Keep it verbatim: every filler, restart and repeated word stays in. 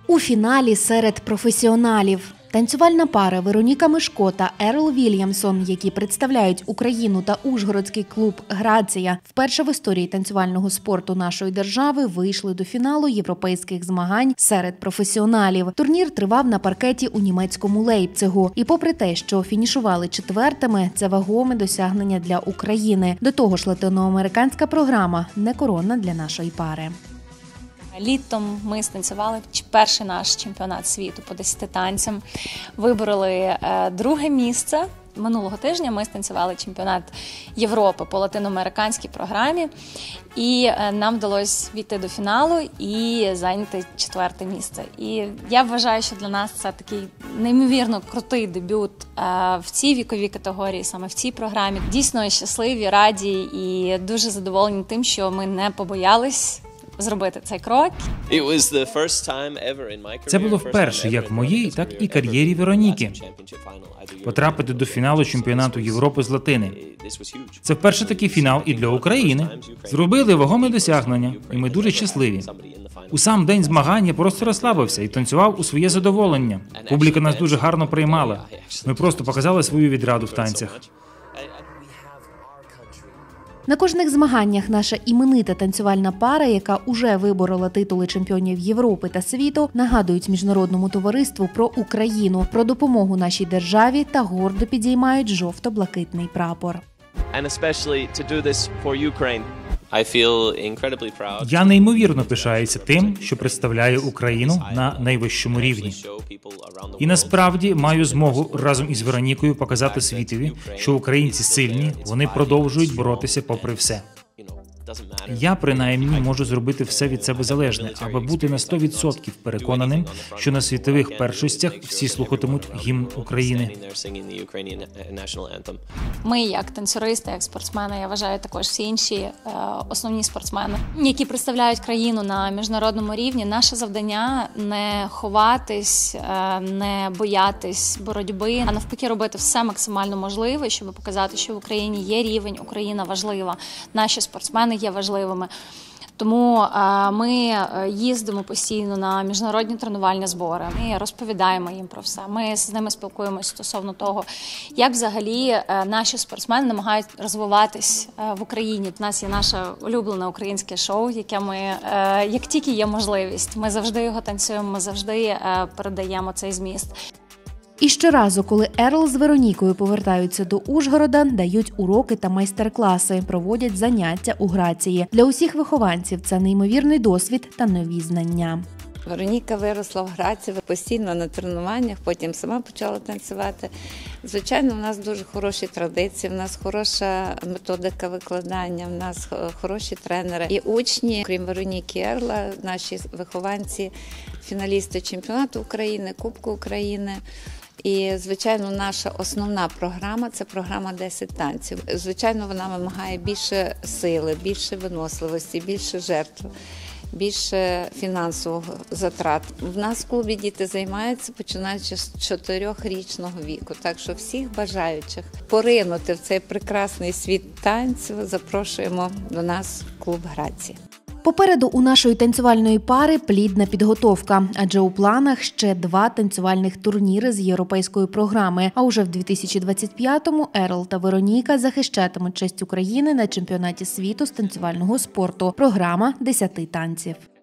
У фіналі серед професіоналів. Танцювальна пара Вероніка Мишко та Ерл Вільямсон, які представляють Україну та ужгородський клуб «Грація», вперше в історії танцювального спорту нашої держави вийшли до фіналу європейських змагань серед професіоналів. Турнір тривав на паркеті у німецькому Лейпцигу. І попри те, що фінішували четвертими, це вагоме досягнення для України. До того ж, латиноамериканська програма – не коронна для нашої пари. Літом ми станцювали перший наш чемпіонат світу по десяти танцям, вибороли друге місце. Минулого тижня ми станцювали чемпіонат Європи по латиноамериканській програмі, і нам вдалося війти до фіналу і зайняти четверте місце. І я вважаю, що для нас це такий неймовірно крутий дебют в цій віковій категорії, саме в цій програмі. Дійсно щасливі, раді і дуже задоволені тим, що ми не побоялись зробити цей крок. Це було вперше як в моїй, так і кар'єрі Вероніки. Потрапити до фіналу чемпіонату Європи з латини. Це вперше такий фінал і для України. Зробили вагоме досягнення, і ми дуже щасливі. У сам день змагань я просто розслабився і танцював у своє задоволення. Публіка нас дуже гарно приймала. Ми просто показали свою відраду в танцях. На кожних змаганнях наша іменита танцювальна пара, яка уже виборола титули чемпіонів Європи та світу, нагадують міжнародному товариству про Україну, про допомогу нашій державі та гордо підіймають жовто-блакитний прапор. Я неймовірно пишаюся тим, що представляю Україну на найвищому рівні. І насправді маю змогу разом із Веронікою показати світові, що українці сильні, вони продовжують боротися попри все. Я, принаймні, можу зробити все від себе залежне, аби бути на сто відсотків переконаним, що на світових першостях всі слухатимуть гімн України. Ми, як танцюристи, як спортсмени, я вважаю, також всі інші е, основні спортсмени, які представляють країну на міжнародному рівні, наше завдання не ховатись, е, не боятись боротьби, а навпаки робити все максимально можливе, щоб показати, що в Україні є рівень, Україна важлива, наші спортсмени є важливими. Тому е, ми їздимо постійно на міжнародні тренувальні збори, ми розповідаємо їм про все. Ми з ними спілкуємося стосовно того, як взагалі е, наші спортсмени намагають розвиватись е, в Україні. У нас є наше улюблене українське шоу, яке ми, е, як тільки є можливість, ми завжди його танцюємо, ми завжди е, передаємо цей зміст. І щоразу, коли Ерл з Веронікою повертаються до Ужгорода, дають уроки та майстер-класи, проводять заняття у Грації. Для усіх вихованців це неймовірний досвід та нові знання. Вероніка виросла в Грації, постійно на тренуваннях, потім сама почала танцювати. Звичайно, в нас дуже хороші традиції, в нас хороша методика викладання, в нас хороші тренери. І учні, крім Вероніки Ерла, наші вихованці, фіналісти чемпіонату України, Кубку України. І, звичайно, наша основна програма – це програма десять танців. Звичайно, вона вимагає більше сили, більше виносливості, більше жертв, більше фінансових затрат. В нас в клубі діти займаються, починаючи з чотирьохрічного віку. Так що всіх бажаючих поринути в цей прекрасний світ танців запрошуємо до нас в клуб «Грація». Попереду у нашої танцювальної пари плідна підготовка, адже у планах ще два танцювальних турніри з європейської програми. А уже в дві тисячі двадцять п'ятому Ерл та Вероніка захищатимуть честь України на чемпіонаті світу з танцювального спорту. Програма десяти танців.